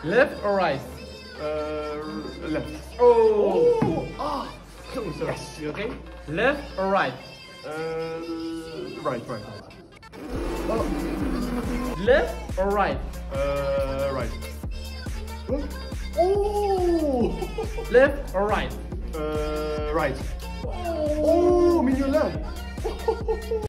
Left or right? Left. Oh. Ah. Close. Yes. You okay? Left or right? Right. Left or right? Right. Oh! Left or right? Right. Oh, min gör